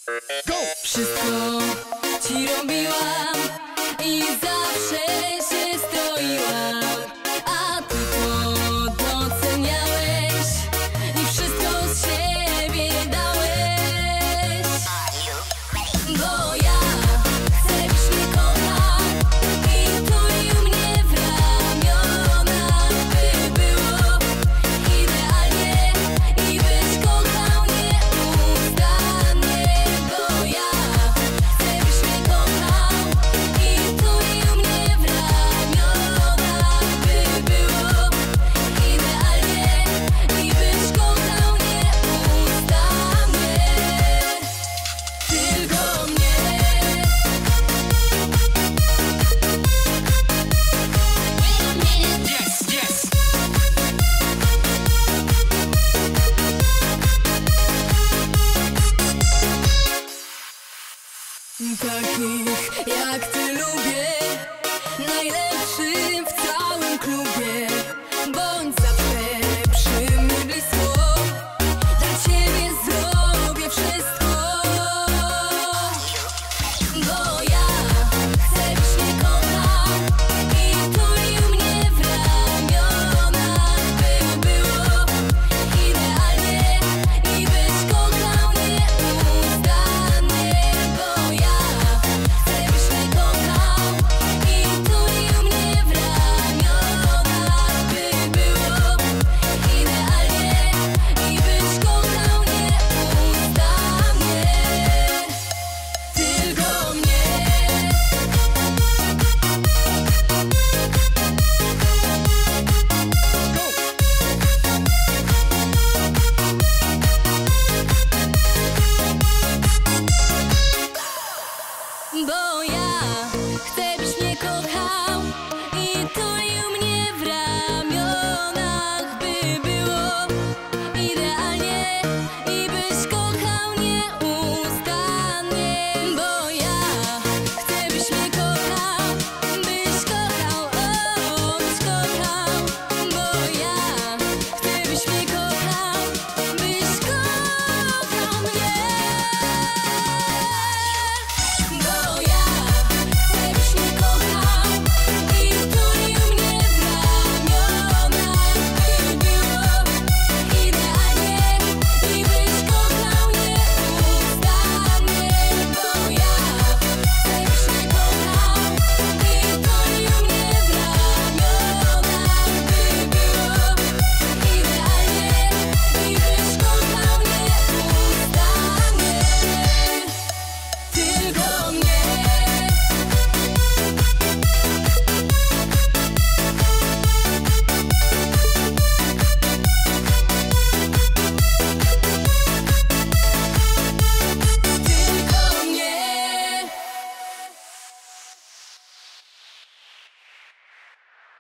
Go! Wszystko ci robiłam i zawsze się stroiłam, a ty to doceniałeś i wszystko z siebie dałeś. Bo ja chcę, byś mnie kochał i tulił mnie w ramionach, by było idealnie i byś kochał nieustannie. Bo ja chcę, byś mnie kochał i tulił mnie w ramionach, by było idealnie i byś kochał nieustannie. Tylko mnie. Yes, yes! Takich jak ty lubię, najlepszym w całym klubie. Bądź zawsze przy mnie blisko, dla ciebie zrobię wszystko. Bo ja chcę, byś mnie kochał i tulił mnie w ramionach, by było idealnie i byś kochał nieustannie. Bo ja chcę, byś mnie kochał i tulił mnie w ramionach, by było idealnie i byś kochał nieustannie. Tylko mnie. Bo ja chcę, byś mnie kochał i tulił mnie w ramionach, by było idealnie i byś kochał nieustannie. Bo ja chcę, byś mnie kochał, byś kochał, byś kochał. Bo ja chcę, byś mnie kochał, byś kochał mnie. Bo ja chcę, byś mnie kochał i tulił mnie w ramionach, by było idealnie i byś kochał nieustannie. Bo ja chcę, byś mnie kochał i tulił mnie w ramionach, by było idealnie i byś kochał nieustannie. Tylko mnie. Tylko mnie.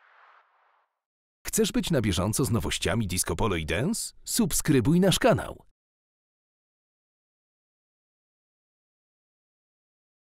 Chcesz być na bieżąco z nowościami Disco Polo i Dance? Subskrybuj nasz kanał.